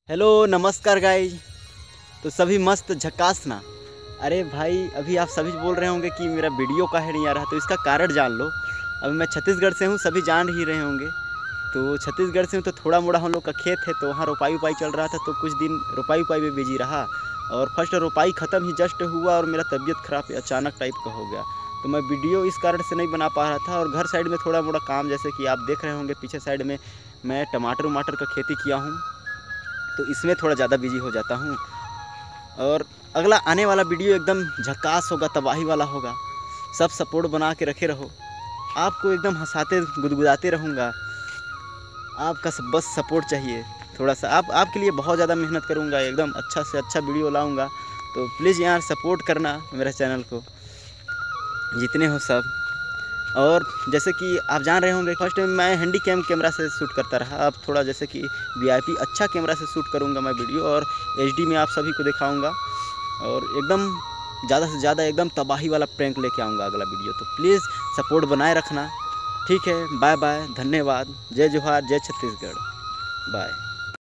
Hello नमस्कार guys. तो सभी मस्त झकास ना। अरे भाई अभी आप सभी बोल रहे होंगे कि मेरा वीडियो काहे नहीं आ रहा, तो इसका कारण जान लो। अभी मैं छत्तीसगढ़ से हूँ, सभी जान ही रहे होंगे। तो छत्तीसगढ़ से हूँ तो थोड़ा मोड़ा हम लोग का खेत है, तो वहाँ रोपाई उपाई चल रहा था, तो कुछ दिन रोपाई उपाई में बिजी रहा। और फर्स्ट रोपाई ख़त्म ही जस्ट हुआ और मेरा तबीयत ख़राब अचानक टाइप का हो गया। तो मैं वीडियो इस कारण से नहीं बना पा रहा था। और घर साइड में थोड़ा मोड़ा काम, जैसे कि आप देख रहे होंगे पीछे साइड में मैं टमाटर वमाटर का खेती किया हूँ, तो इसमें थोड़ा ज़्यादा बिजी हो जाता हूँ। और अगला आने वाला वीडियो एकदम झकास होगा, तबाही वाला होगा। सब सपोर्ट बना के रखे रहो, आपको एकदम हंसाते गुदगुदाते रहूँगा। आपका बस सपोर्ट चाहिए थोड़ा सा। आपके लिए बहुत ज़्यादा मेहनत करूँगा, एकदम अच्छा से अच्छा वीडियो लाऊँगा। तो प्लीज़ यार सपोर्ट करना मेरे चैनल को, जितने हो सब। और जैसे कि आप जान रहे होंगे, फर्स्ट टाइम मैं हैंडी कैमरा से शूट करता रहा। अब थोड़ा जैसे कि वीआईपी अच्छा कैमरा से शूट करूँगा मैं वीडियो, और एचडी में आप सभी को दिखाऊँगा। और एकदम ज़्यादा से ज़्यादा एकदम तबाही वाला प्रैंक लेके आऊँगा अगला वीडियो। तो प्लीज़ सपोर्ट बनाए रखना। ठीक है, बाय बाय, धन्यवाद, जय जोहार, जय छत्तीसगढ़, बाय।